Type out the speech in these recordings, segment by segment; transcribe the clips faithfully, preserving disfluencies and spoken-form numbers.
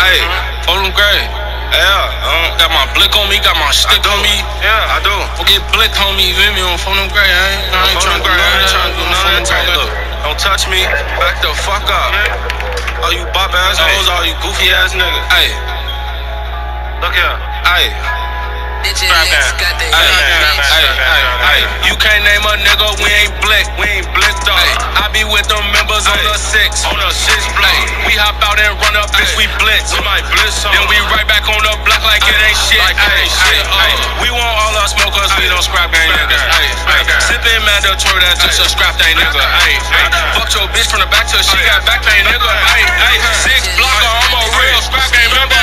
Hey, hold them gray. Yeah, um, got my blick on me, got my stick on me. Yeah, I do. Forget blick on me, you feel me? On phone them gray, I ain't, I ain't trying to do nothing. I ain't trying to do nothing. Look, don't touch me, back the fuck up. All you bop ass hoes, all you goofy ass niggas. Hey, look here. Hey. Strap down. Hey, hey, hey, hey. You can't name a nigga, we ain't blick, we ain't blicked up. I be with them members on the six, on the six block. We hop out and run up, bitch, we blitz. We might blitz on. Then we right back on the block like it ain't shit. Like it ain't shit. We want all our smokers, we don't scrap gang niggas. Sippin' mandatory, that's just a scrap gang nigga. Fuck your bitch from the back till she got back pain, nigga. Six blocker, I'm a real scrap gang member.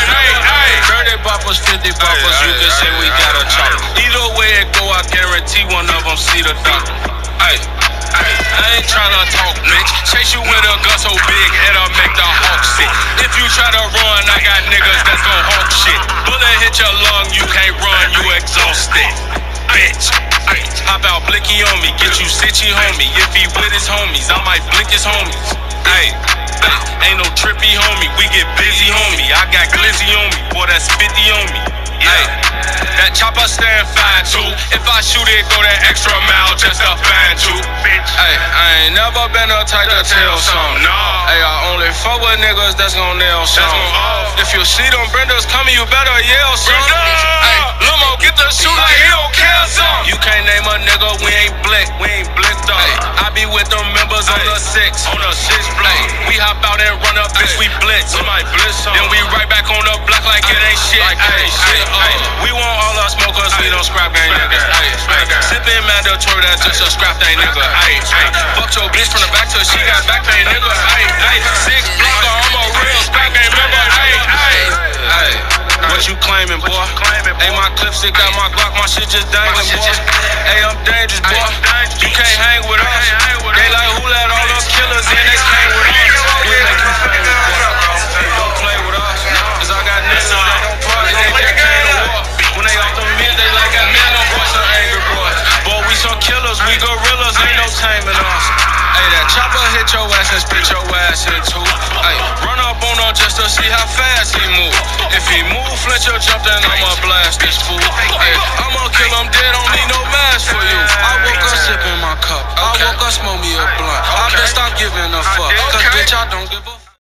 thirty boppers, fifty boppers, you can say we got a chop. Either way it go, I guarantee one of them see the doctor. Ay, ay, I ain't tryna talk, bitch. Chase you with a gun so big, it'll make the hawk sick. If you try to run, I got niggas that's gon' hawk shit. Bullet hit your lung, you can't run, you exhausted, bitch. Ay, hop out, blicky on me, get you sitchy, homie. If he with his homies, I might blick his homies. Ay, ay, ain't no trippy, homie. We get busy, homie. I got glizzy on me, boy, that's fifty on me. Ay, that chopper stand fine too. If I shoot it, go that extra mile just to find you. Ay, I ain't never been a type to tell some. No. Ay, I only fuck with niggas that's gon' nail some. If you see them Brendas coming, you better yell some. Ay, Limo, get the shoot like he don't care some. You can't name a nigga, we ain't blick, we ain't blicked up. Ay, I be with them members on the six, on the six block. We hop out and run up, bitch, we blitz. We might blitz some. Then we right back on the block like it ain't shit. Like it ain't shit. Ay, we want all our smokers, we don't scrap gang niggas. Sippin' mandatory, that's just a scrap gang nigga. Ay, ay, fuck your bitch from the back till she got back pain, nigga. Ay, ay, six blocker, I'm a real scrap gang member. Ay, ay, ay, what you claiming, boy? Ay, my clip stick got my Glock, my shit just dangling, boy. Ay, I'm dangerous, boy. You can't hang with us. They like who let all them killers in? They came with us. We make you famous, boy. Don't play with us, cause I got niggas that don't party, they just came to war. When they off the mid, they like a man, no boy, some angry boy. Boy, we some killers, we gorillas, ain't no taming us. Ay, that chopper hit your ass and spit your ass in two. Ay, run up on her just to see how fast he move. If he move, flinch or jump, then I'ma blast this fool. Ay, I'ma kill him dead, don't need no mask for you. I woke up sipping my cup, I woke up smoke me a blunt. I best stop giving a fuck, cause bitch I don't give a